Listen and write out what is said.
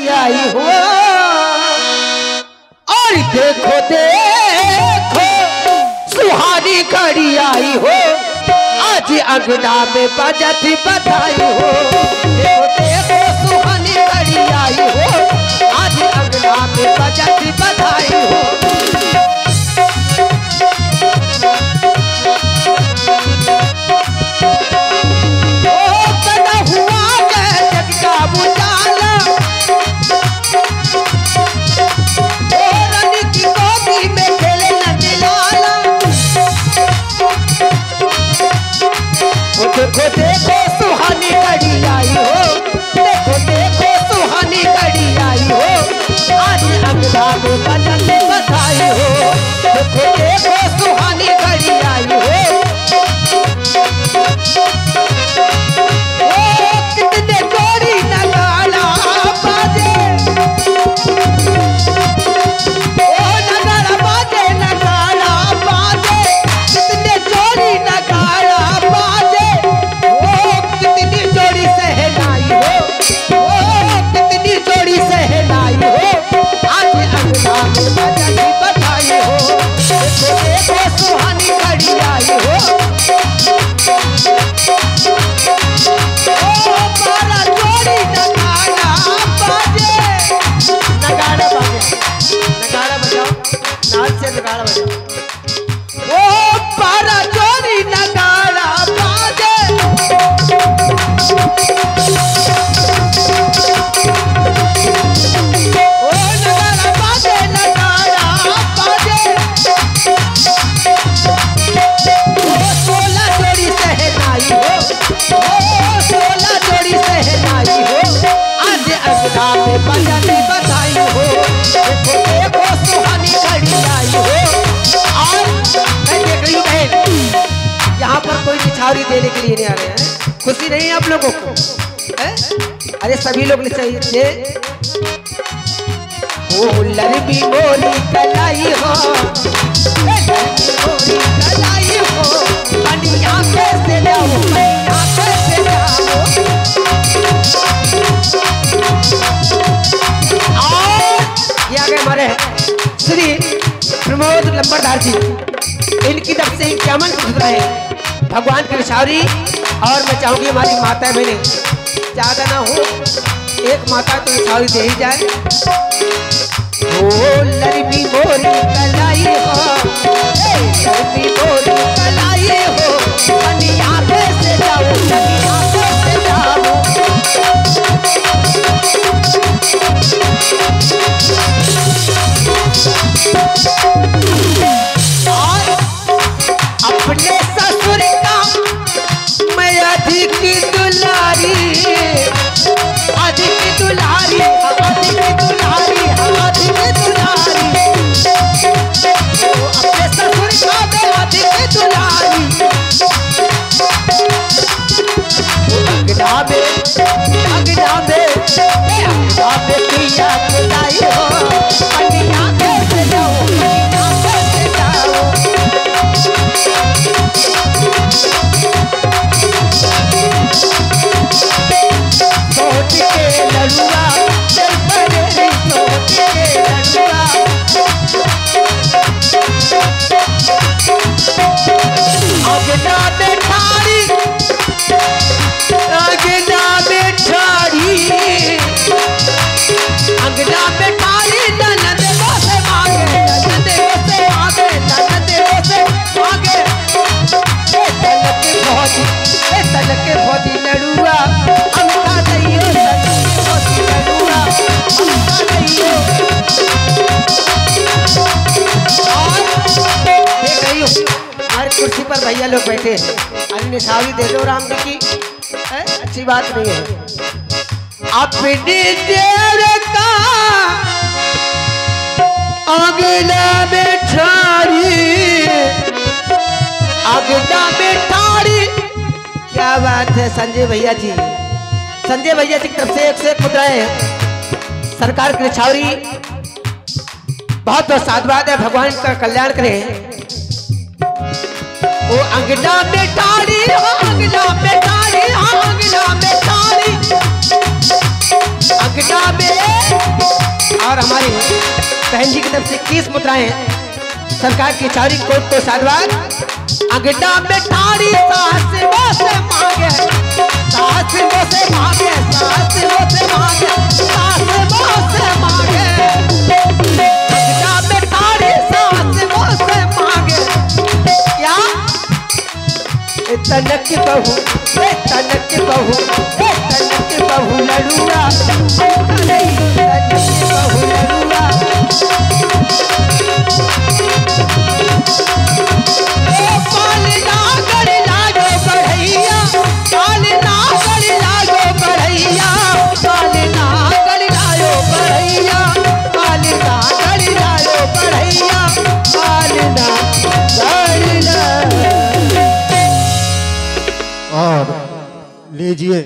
घड़ी आई हो। और देखो देखो सुहानी घड़ी आई हो, आज अंगना में बजत बधाई हो। देखो देखो सुहानी घड़ी आई हो, आज अंगना में बजत बधाई हो। देखो देखो सुहानी घड़ी आई हो, देखो देखो सुहानी घड़ी आई हो, आज अंगना में बजत बधाई हो। देखो देखो सुहानी घड़ी आई हो। ओ कितने जोड़ी नगाड़ा बाजे, ओ नगाड़ा बाजे नगाड़ा बाजे, कितने जोड़ी नगाड़ा बाजे। सुहानी घड़ी आई हो, ओ बारा जोड़ी नगाड़ा बाजे, नगाड़ा बाजे, नगाड़ा बजाओ, नाच से नगाड़ा बजाओ। ओ बारा जोड़ी नगाड़ा बाजे, ओ नगाड़ा बाजे नगाड़ा बाजे। बजत बधाई हो। देखो देखो सुहानी घड़ी आई हो। और मैं देख रही हूँ बहन, यहाँ पर कोई निछावरी देने के लिए नहीं आ रहे हैं। खुशी नहीं है आप लोगों को? अरे सभी लोग चाहिए। ओ लड़बी मोरी कलाई हो, मोरी कलाई हो, बनिया कैसे जाओ, बनिया कैसे जाओ। ये आ गए हमारे श्री प्रमोद लंबरदार जी, इनकी तरफ से इक्यावन खुदरा है भगवान की निछावरी। और मैं चाहूंगी हमारी माता बहने ज्यादा ना हो, एक माता तो निछावरी दे ही जाए। ओ लड़बी मोरी कलाई हो, लड़बी मोरी कलाई हो, बनिया कैसे जाओ, बनिया कैसे जाओ। और अपने ससुर का मैं अधिक दुलारी, अधिक दुलारी, अधिक दुलारी, अधिक दुलारी। अपने ससुर का मैं अधिक दुलारी। अंगना में अंगना में अंगना में पिया खिलाई हो, बनिया कैसे जाओ, बनिया कैसे जाओ। सोच के लड़ुआ चल पड़े, सोच के लड़ुआ। अंगना में ठाड़ी, अंगना में ठाड़ी, अंगना में ठाड़ी। ननद से मांगे, ननद से मांगे, ननद से मांगे। तलक भौजी लड़ुआ हमका दइयो, तलक भौजी लड़ुआ हमका दइयो। और देख रही हो हमारे कुर्सी पर भैया लोग बैठे हैं, अरे निछावरी दे दो राम जी की, अच्छी बात नहीं है। अपनी देर का अगला में ठाड़ी, अगला में ठाड़ी। क्या बात है संजय भैया जी, संजय भैया जी की तरफ से 101 मुद्राएं सरकार की निछावरी। बहुत बहुत साधुवाद है, भगवान का कल्याण करे। वो अंगना में ठाड़ी, अंगना में ठाड़ी, अंगना में ठाड़ी, अंगना में और हमारी बहन जी की तरफ से 21 मुद्राएं सरकार की चारी कोट को साधवार। अंगड़ा में ठाड़ी सास वो से मांगे, सास वो से मांगे, सास वो से मांगे, सास वो से मांगे। अंगड़ा में ठाड़ी सास वो से मांगे। क्या तनक बहू, तनक बहू, तनक बहू लड़ूरा, तनक बहू लड़ूरा। और लीजिए